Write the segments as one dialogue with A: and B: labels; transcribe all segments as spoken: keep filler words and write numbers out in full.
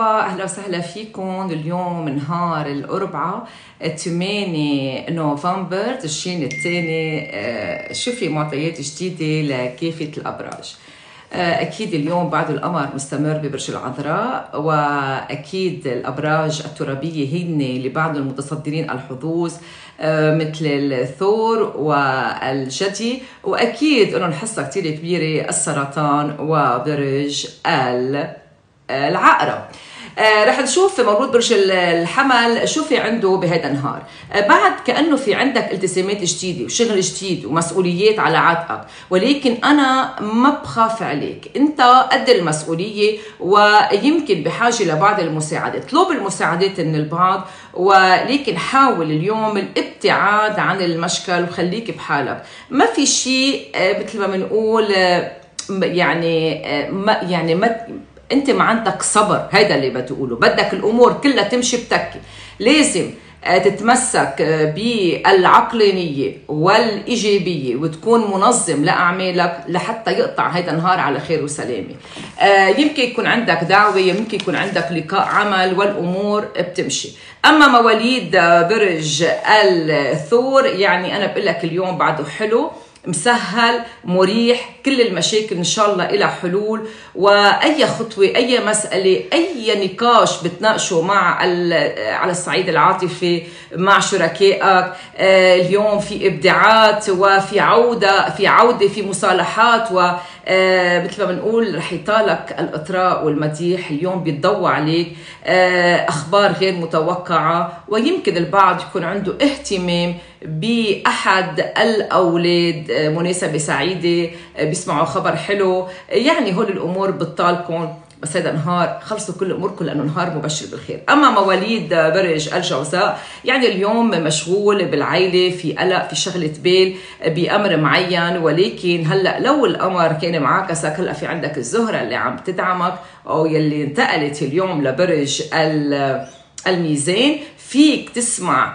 A: مرحبا، أهلا وسهلا فيكم. اليوم نهار الأربعاء ثمانية نوفمبر تشرين الثاني. شوفي معطيات جديدة لكافة الأبراج. أكيد اليوم بعد القمر مستمر ببرج العذراء، وأكيد الأبراج الترابية هن اللي بعد المتصدرين الحظوظ مثل الثور والجدي، وأكيد أنهم حصة كتير كبيرة السرطان وبرج العقرب. آه رح نشوف مولود برج الحمل شو في عنده بهذا النهار. آه بعد كأنه في عندك التزامات جديدة وشغل جديد ومسؤوليات على عاتقك، ولكن أنا ما بخاف عليك، أنت قد المسؤولية ويمكن بحاجة لبعض المساعدات. اطلب المساعدات من البعض، ولكن حاول اليوم الابتعاد عن المشكل وخليك بحالك. ما في شيء آه مثل ما بنقول آه يعني آه ما يعني ما انت ما عندك صبر، هيدا اللي بتقوله. بدك الامور كلها تمشي بتكي، لازم تتمسك بالعقلانيه والايجابيه وتكون منظم لاعمالك لحتى يقطع هيدا النهار على خير وسلامه. يمكن يكون عندك دعوه، يمكن يكون عندك لقاء عمل والامور بتمشي. اما مواليد برج الثور يعني انا بقول لك اليوم بعده حلو، مسهل، مريح، كل المشاكل إن شاء الله إلى حلول. وأي خطوة، أي مسألة، أي نقاش بتناقشه مع على الصعيد العاطفي مع شركائك، اليوم في إبداعات وفي عودة في عودة في مصالحات، و مثل ما بنقول رح يطالك الإطراء والمديح. اليوم بيتضوى عليك أخبار غير متوقعة، ويمكن البعض يكون عنده اهتمام بأحد الأولاد، مناسبة سعيدة، بيسمعوا خبر حلو، يعني هول الأمور بتطالكم. بس هذا نهار خلصوا كل اموركم لانه نهار مبشر بالخير. اما مواليد برج الجوزاء يعني اليوم مشغول بالعائله، في قلق، في شغله بال بامر معين، ولكن هلا لو القمر كان معاكسك، هلا في عندك الزهره اللي عم تدعمك او يلي انتقلت اليوم لبرج الميزان. فيك تسمع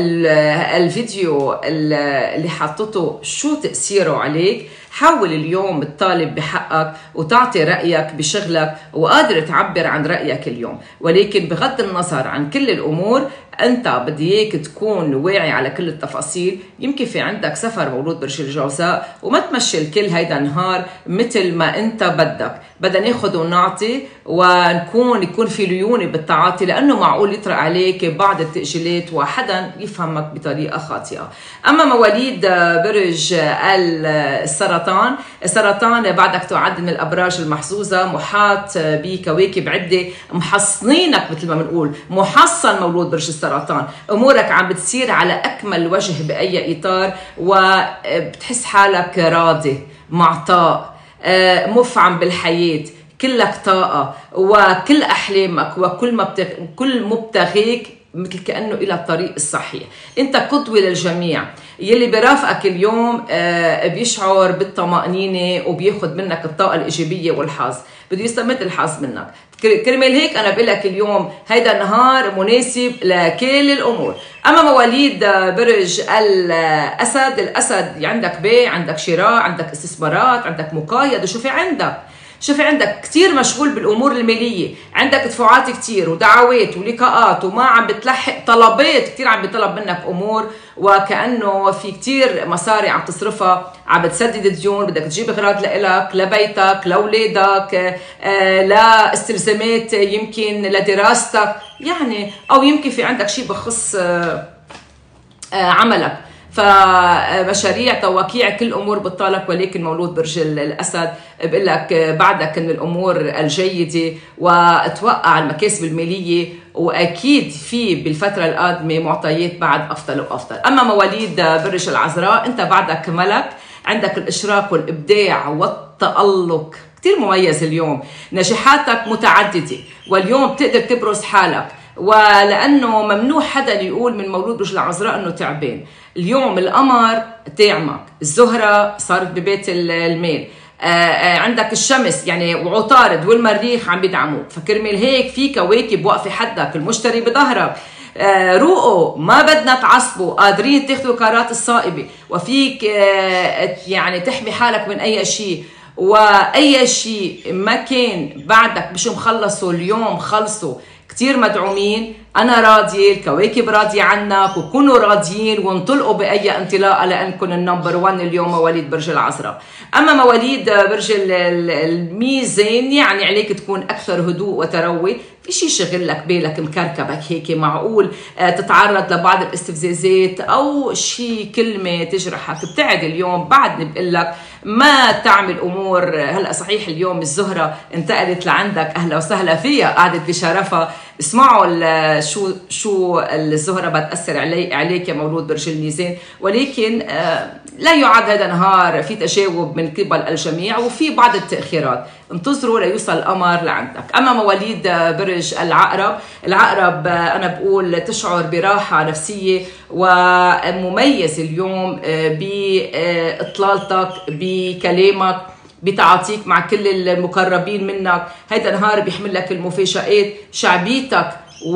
A: الفيديو اللي حطته شو تأثيره عليك. حاول اليوم تطالب بحقك وتعطي رأيك بشغلك، وقادر تعبر عن رأيك اليوم، ولكن بغض النظر عن كل الأمور أنت بدي إياك تكون واعي على كل التفاصيل. يمكن في عندك سفر مولود برج الجوزاء، وما تمشي الكل هيدا النهار مثل ما أنت بدك. بدنا ناخد ونعطي ونكون يكون في ليونة بالتعاطي، لأنه معقول يطرق عليك بعض التأجيلات وحدا يفهمك بطريقة خاطئة. أما مواليد برج السرطان، السرطان بعدك تعد من الأبراج المحظوظة، محاط بكواكب عدة محصنينك مثل ما بنقول، محصن مولود برج السرطان. أمورك عم بتصير على أكمل وجه بأي إطار، وبتحس حالك راضي، معطاء، مفعم بالحياة، كلك طاقة، وكل أحلامك وكل ما بتغ... كل مبتغيك مثل كأنه إلى الطريق الصحيح. أنت قدوة للجميع. يلي برافقك اليوم بيشعر بالطمأنينة وبياخد منك الطاقة الإيجابية والحظ، بده يستمد الحظ منك. كرمال هيك أنا بقول لك اليوم هيدا النهار مناسب لكل الأمور. أما مواليد برج الأسد، الأسد عندك بيع، عندك شراء، عندك استثمارات، عندك مقايضة. شو في عندك؟ شوفي عندك كتير مشغول بالأمور المالية، عندك دفعات كتير ودعوات ولقاءات، وما عم بتلحق طلبات كتير، عم بيطلب منك أمور، وكأنه في كتير مصاري عم تصرفها، عم بتسدد ديون، بدك تجيب أغراض لإلك، لبيتك، لأولادك، آه لاستلزامات، يمكن لدراستك يعني، أو يمكن في عندك شيء بخص آه آه عملك. فمشاريع، توقيع، كل امور بتطالك. ولكن مولود برج الاسد بقول لك بعدك من الامور الجيده، وتوقع المكاسب الماليه، واكيد في بالفتره القادمه معطيات بعد افضل وافضل. اما مواليد برج العذراء انت بعدك ملك، عندك الاشراق والابداع والتالق، كثير مميز اليوم، نجاحاتك متعدده، واليوم بتقدر تبرز حالك، ولأنه ممنوع حدا يقول من مولود برج العذراء أنه تعبان. اليوم القمر داعمك، الزهرة صارت ببيت المال، عندك الشمس يعني وعطارد والمريخ عم بيدعموك. فكرمال هيك في كواكب واقفة حدك، المشتري بظهرك. روقوا، ما بدنا تعصبوا، قادرين تاخذوا قرارات الصائبة، وفيك يعني تحمي حالك من أي شيء. واي شيء ما كان بعدك مش مخلصه اليوم خلصه. كتير مدعومين، أنا راضية، الكواكب راضية عنك، وكونوا راضيين وانطلقوا بأي انطلاقة لأنكم النمبر واحد اليوم مواليد برج العذراء. أما مواليد برج الميزان يعني عليك تكون أكثر هدوء وتروي، في شيء شغل لك بالك مكركبك هيك، معقول تتعرض لبعض الاستفزازات أو شيء كلمة تجرحك. ابتعد اليوم، بعدني بقول لك ما تعمل امور. هلا صحيح اليوم الزهره انتقلت لعندك، اهلا وسهلا فيها، قعدت بشرفها. اسمعوا شو شو الزهره بتاثر علي عليك يا مولود برج الميزان، ولكن لا يعد هذا نهار في تجاوب من قبل الجميع وفي بعض التاخيرات. انتظروا ليوصل القمر لعندك. اما مواليد برج العقرب، العقرب انا بقول تشعر براحه نفسيه ومميز اليوم باطلالتك، بكلامك، بتعاطيك مع كل المقربين منك. هيدا نهار بيحمل لك المفاجآت، شعبيتك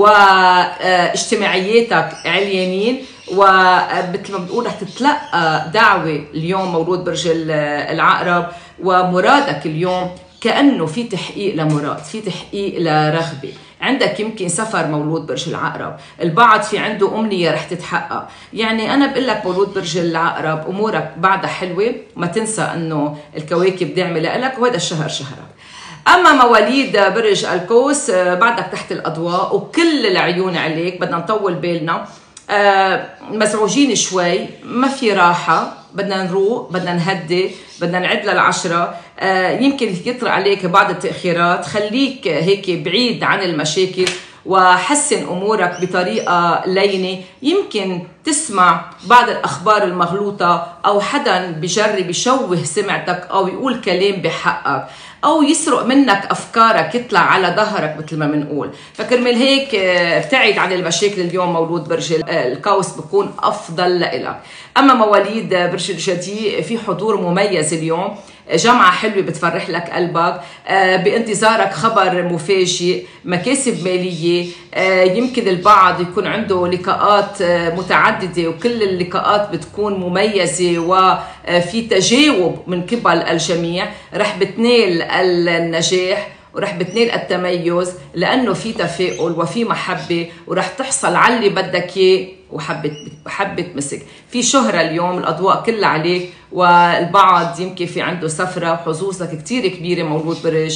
A: واجتماعياتك عليانين، ومثل ما بنقول رح تتلقى دعوه اليوم مولود برج العقرب، ومرادك اليوم كأنه في تحقيق لمراد، في تحقيق لرغبة. عندك يمكن سفر مولود برج العقرب، البعض في عنده أمنية رح تتحقق. يعني أنا بقول لك مولود برج العقرب أمورك بعدها حلوة، ما تنسى أنه الكواكب داعمة لك، وهذا الشهر شهرك. أما مواليد برج القوس بعدك تحت الأضواء وكل العيون عليك، بدنا نطول بالنا، آه مزعوجين شوي، ما في راحة، بدنا نروق، بدنا نهدي، بدنا نعد للعشرة. آه يمكن يطرأ عليك بعض التأخيرات، خليك هيك بعيد عن المشاكل وحسن أمورك بطريقة لينة. يمكن تسمع بعض الأخبار المغلوطة أو حدا بجرب يشوه سمعتك أو يقول كلام بحقك أو يسرق منك أفكارك، يطلع على ظهرك مثل ما بنقول. فكرمال هيك ابتعد عن المشاكل اليوم مولود برج القوس، بكون أفضل لإلك. أما مواليد برج الجدي في حضور مميز اليوم، جمعة حلوة بتفرح لك قلبك، بانتظارك خبر مفاجئ، مكاسب مالية. يمكن البعض يكون عنده لقاءات متعددة وكل اللقاءات بتكون مميزة وفي تجاوب من قبل الجميع. رح بتنال النجاح ورح بتنال التميز لأنه في تفاؤل وفي محبة، ورح تحصل على اللي بدك إياه وحبة حبة مسك. في شهرة اليوم، الأضواء كلها عليك، والبعض يمكن في عنده سفرة وحظوظك كتير كبيرة مولود برج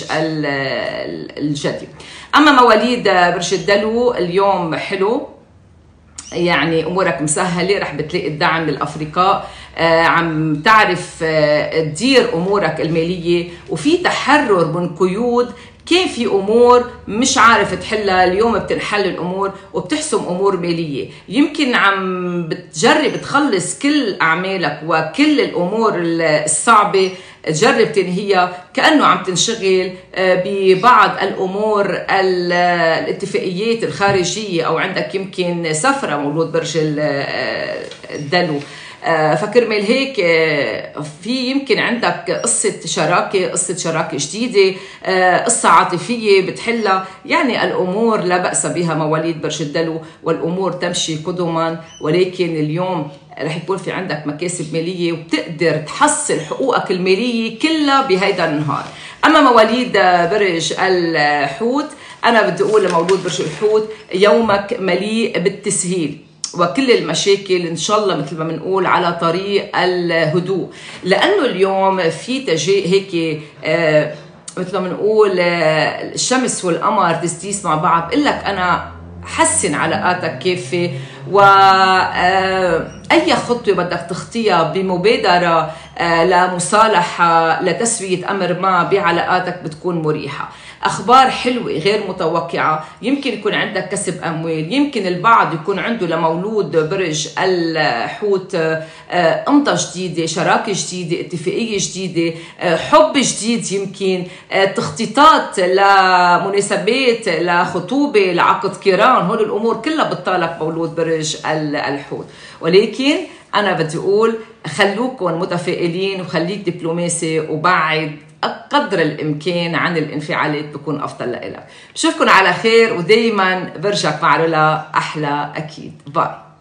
A: الجدي. أما مواليد برج الدلو اليوم حلو، يعني أمورك مسهلة، رح بتلاقي الدعم للأفرقاء، آه عم تعرف آه تدير أمورك المالية، وفي تحرر من قيود كان في امور مش عارف تحلها، اليوم بتنحل الامور وبتحسم امور ماليه. يمكن عم بتجرب تخلص كل اعمالك وكل الامور الصعبه تجرب تنهيها، كانه عم تنشغل ببعض الامور الاتفاقيات الخارجيه، او عندك يمكن سفره مولود برج الدلو. فكرمال هيك في يمكن عندك قصة شراكة، قصة شراكة جديدة، قصة عاطفية بتحلها. يعني الأمور لا بأس بها مواليد برج الدلو، والأمور تمشي قدما، ولكن اليوم رح يكون في عندك مكاسب مالية وبتقدر تحصل حقوقك المالية كلها بهيدا النهار. أما مواليد برج الحوت، أنا بدي أقول لمولود برج الحوت يومك مليء بالتسهيل وكل المشاكل إن شاء الله مثل ما بنقول على طريق الهدوء، لأنه اليوم في تجي هيك آه مثل ما بنقول آه الشمس والقمر تستيس مع بعض. بقول لك أنا حسن علاقاتك كافة، وأي خطوة بدك تخطيها بمبادرة آه لمصالحة لتسوية أمر ما بعلاقاتك بتكون مريحة. أخبار حلوة غير متوقعة، يمكن يكون عندك كسب أموال، يمكن البعض يكون عنده لمولود برج الحوت أمضة جديدة، شراكة جديدة، اتفاقية جديدة، حب جديد، يمكن تخطيطات لمناسبات، لخطوبة، لعقد قران. هول الأمور كلها بتطالك مولود برج الحوت. ولكن أنا بدي أقول خلوكم متفائلين وخليك دبلوماسي وبعد قدر الإمكان عن الانفعالات، بكون أفضل لإلك. بشوفكن على خير، ودايما برجك مع رولا أحلى أكيد. باي.